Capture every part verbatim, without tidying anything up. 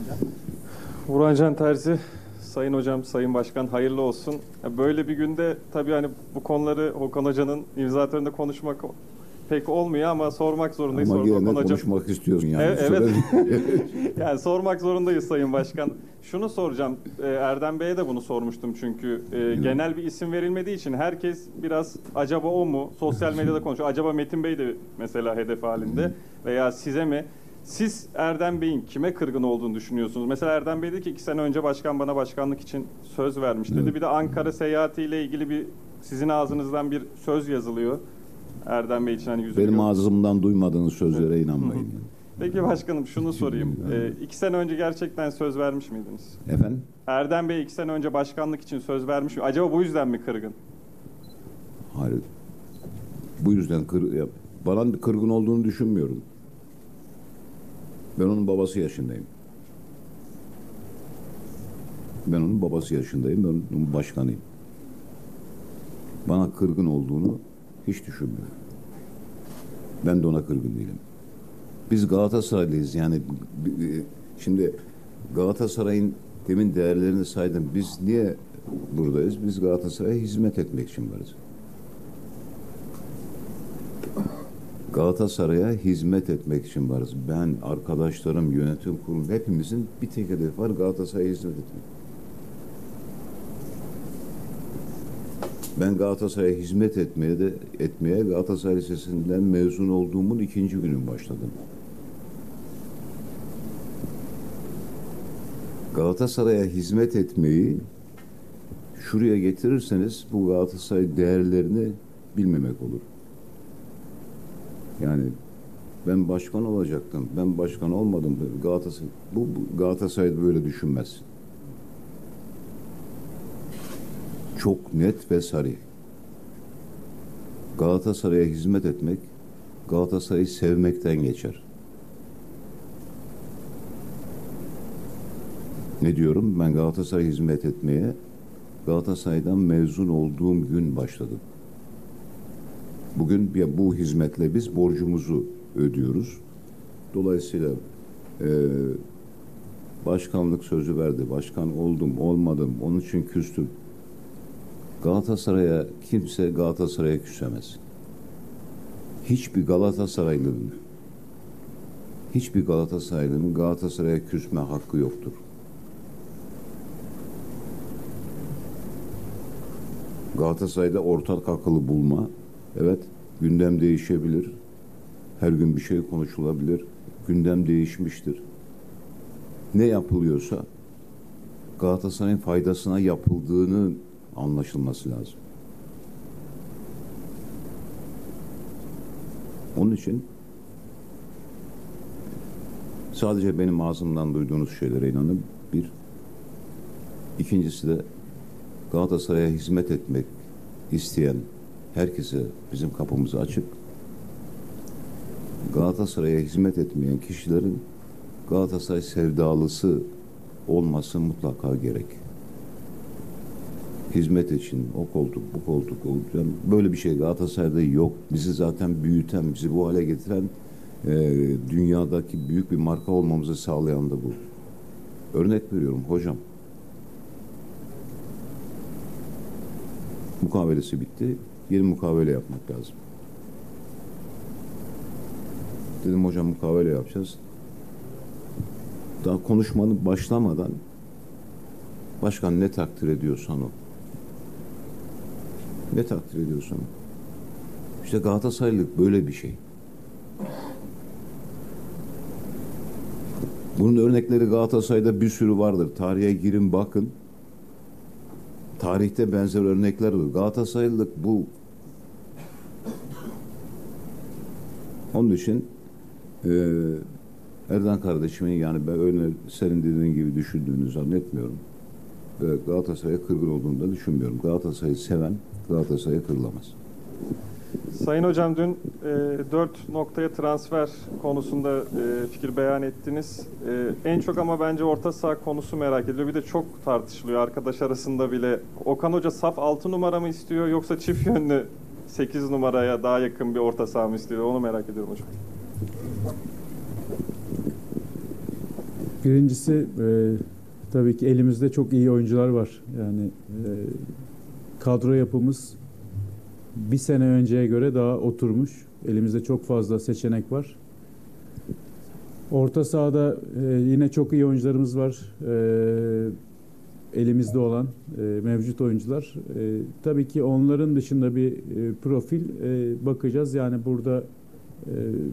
hocam. Burhan Can Terzi, Sayın Hocam, Sayın Başkan hayırlı olsun. Böyle bir günde tabii hani bu konuları Okan Hoca'nın imza töreninde konuşmak pek olmuyor ama sormak zorundayız. Ama Sonra yine Okan Hocam... konuşmak istiyorsun yani. Evet, evet. Yani sormak zorundayız Sayın Başkan. Şunu soracağım, Erdem Bey'e de bunu sormuştum çünkü e, genel bir isim verilmediği için herkes biraz acaba o mu? Sosyal medyada konuşuyor. Acaba Metin Bey de mesela hedef halinde veya size mi? Siz Erdem Bey'in kime kırgın olduğunu düşünüyorsunuz? Mesela Erdem Bey dedi ki iki sene önce başkan bana başkanlık için söz vermiş dedi. Evet. Bir de Ankara seyahatiyle ilgili bir sizin ağzınızdan bir söz yazılıyor. Erdem Bey için hani yüzünü Benim gör- ağzımdan duymadığınız sözlere inanmayın. Peki başkanım şunu sorayım. Ee, iki sene önce gerçekten söz vermiş miydiniz? Efendim? Erdem Bey iki sene önce başkanlık için söz vermiş mi? Acaba bu yüzden mi kırgın? Hayır. Bu yüzden kır, ya, bana kırgın olduğunu düşünmüyorum. Ben onun babası yaşındayım. Ben onun babası yaşındayım. Ben onun başkanıyım. Bana kırgın olduğunu hiç düşünmüyorum. Ben de ona kırgın değilim. Biz Galatasaraylıyız. Yani şimdi Galatasaray'ın demin değerlerini saydım. Biz niye buradayız? Biz Galatasaray'a hizmet etmek için varız. Galatasaray'a hizmet etmek için varız. Ben, arkadaşlarım, yönetim kurulu hepimizin bir tek hedefi var. Galatasaray'a hizmet etmek. Ben Galatasaray'a hizmet etmeye de etmeye Galatasaray Lisesi'nden mezun olduğumun ikinci günüm başladım. Galatasaray'a hizmet etmeyi şuraya getirirseniz bu Galatasaray değerlerini bilmemek olur. Yani ben başkan olacaktım. Ben başkan olmadım. Galatasaray bu, bu Galatasaray böyle düşünmez. Çok net ve sarih. Galatasaray'a hizmet etmek, Galatasaray'ı sevmekten geçer. Ne diyorum? Ben Galatasaray'a hizmet etmeye Galatasaray'dan mezun olduğum gün başladım. Bugün bu hizmetle biz borcumuzu ödüyoruz. Dolayısıyla e, başkanlık sözü verdi. Başkan oldum, olmadım. Onun için küstüm. Galatasaray'a kimse Galatasaray'a küsemez. Hiçbir Galatasaraylı'nın hiçbir Galatasaraylı'nın Galatasaray'a küsme hakkı yoktur. Galatasaray'da ortak akıllı bulma, evet, gündem değişebilir. Her gün bir şey konuşulabilir. Gündem değişmiştir. Ne yapılıyorsa Galatasaray'ın faydasına yapıldığını anlaşılması lazım. Onun için sadece benim ağzımdan duyduğunuz şeylere inanın. Bir. İkincisi de Galatasaray'a hizmet etmek isteyen herkese bizim kapımız açık. Galatasaray'a hizmet etmeyen kişilerin Galatasaray sevdalısı olması mutlaka gerek. Hizmet için o koltuk, bu koltuk, o, yani böyle bir şey Galatasaray'da yok. Bizi zaten büyüten, bizi bu hale getiren e, dünyadaki büyük bir marka olmamızı sağlayan da bu. Örnek veriyorum hocam. Mukavelesi bitti. Yeni mukavele yapmak lazım. Dedim hocam mukavele yapacağız. Daha konuşmanın başlamadan başkan ne takdir ediyorsan o. Ne takdir ediyorsan o. İşte Galatasaraylılık böyle bir şey. Bunun örnekleri Galatasaray'da bir sürü vardır. Tarihe girin bakın. Tarihte benzer örnekler olur. Galatasaraylılık bu. Onun için e, Erdan kardeşimin yani ben öyle senin dediğin gibi düşündüğünü zannetmiyorum. Ve Galatasaray'a kırgın olduğunu da düşünmüyorum. Galatasaray'ı seven Galatasaray'a kırılamaz. Sayın Hocam dün e, dört noktaya transfer konusunda e, fikir beyan ettiniz. E, en çok ama bence orta saha konusu merak ediliyor. Bir de çok tartışılıyor arkadaş arasında bile. Okan Hoca saf altı numara mı istiyor yoksa çift yönlü sekiz numaraya daha yakın bir orta saha mı istiyor? Onu merak ediyorum hocam. Birincisi e, tabii ki elimizde çok iyi oyuncular var. Yani e, kadro yapımız bir sene önceye göre daha oturmuş. Elimizde çok fazla seçenek var. Orta sahada e, yine çok iyi oyuncularımız var. E, elimizde olan e, mevcut oyuncular. E, tabii ki onların dışında bir e, profil e, bakacağız. Yani burada e,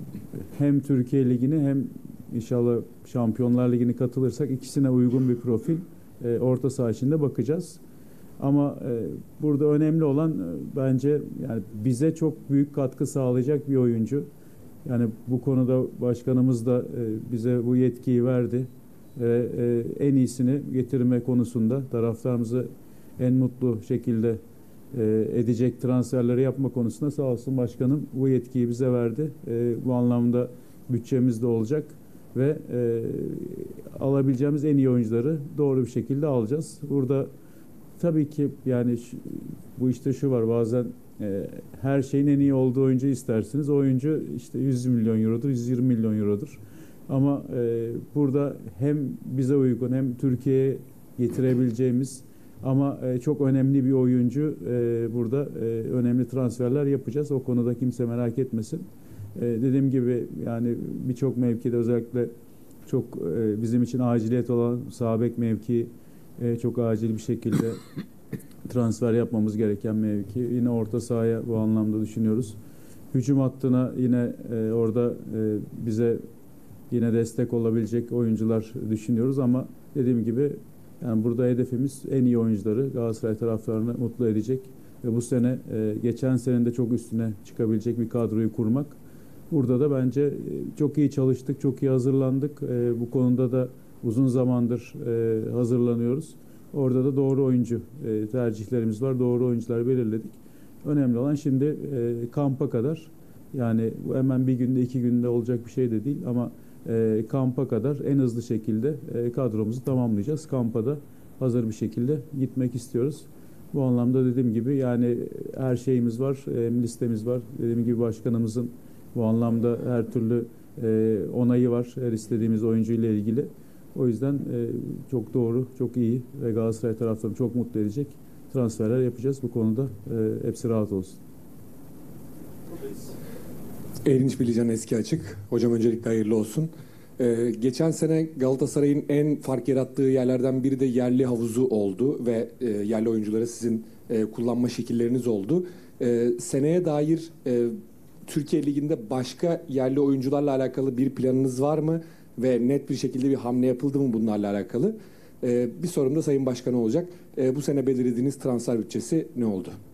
hem Türkiye Ligi'ni hem inşallah Şampiyonlar Ligi'ni katılırsak ikisine uygun bir profil e, orta saha içinde bakacağız. Ama e, burada önemli olan e, bence yani bize çok büyük katkı sağlayacak bir oyuncu. Yani bu konuda başkanımız da e, bize bu yetkiyi verdi. Ve e, en iyisini getirme konusunda taraftarımızı en mutlu şekilde e, edecek transferleri yapma konusunda sağ olsun başkanım bu yetkiyi bize verdi. E, bu anlamda bütçemiz de olacak ve e, alabileceğimiz en iyi oyuncuları doğru bir şekilde alacağız. Burada tabii ki yani şu, bu işte şu var bazen e, her şeyin en iyi olduğu oyuncu istersiniz. O oyuncu işte yüz milyon eurodur, yüz yirmi milyon eurodur. Ama e, burada hem bize uygun hem Türkiye'ye getirebileceğimiz ama e, çok önemli bir oyuncu e, burada e, önemli transferler yapacağız. O konuda kimse merak etmesin. E, dediğim gibi yani birçok mevkide özellikle çok e, bizim için aciliyet olan sağ bek mevki e, çok acil bir şekilde transfer yapmamız gereken mevki. Yine orta sahaya bu anlamda düşünüyoruz. Hücum hattına yine e, orada e, bize yine destek olabilecek oyuncular düşünüyoruz ama dediğim gibi yani burada hedefimiz en iyi oyuncuları Galatasaray taraftarını mutlu edecek ve bu sene e, geçen senenin de çok üstüne çıkabilecek bir kadroyu kurmak. Burada da bence e, çok iyi çalıştık, çok iyi hazırlandık. E, bu konuda da uzun zamandır e, hazırlanıyoruz. Orada da doğru oyuncu e, tercihlerimiz var, doğru oyuncular belirledik. Önemli olan şimdi e, kampa kadar yani bu hemen bir günde iki günde olacak bir şey de değil ama E, kampa kadar en hızlı şekilde e, kadromuzu tamamlayacağız. Kampa da hazır bir şekilde gitmek istiyoruz. Bu anlamda dediğim gibi yani her şeyimiz var, e, listemiz var. Dediğim gibi başkanımızın bu anlamda her türlü e, onayı var her istediğimiz oyuncu ile ilgili. O yüzden e, çok doğru, çok iyi ve Galatasaray taraftarını çok mutlu edecek transferler yapacağız. Bu konuda e, hepsi rahat olsun. Erinç Bilican Eski Açık. Hocam öncelikle hayırlı olsun. Ee, geçen sene Galatasaray'ın en fark yarattığı yerlerden biri de yerli havuzu oldu ve e, yerli oyuncuları sizin e, kullanma şekilleriniz oldu. E, seneye dair e, Türkiye Ligi'nde başka yerli oyuncularla alakalı bir planınız var mı? Ve net bir şekilde bir hamle yapıldı mı bunlarla alakalı? E, bir sorum da Sayın Başkan'a olacak. E, bu sene belirlediğiniz transfer bütçesi ne oldu?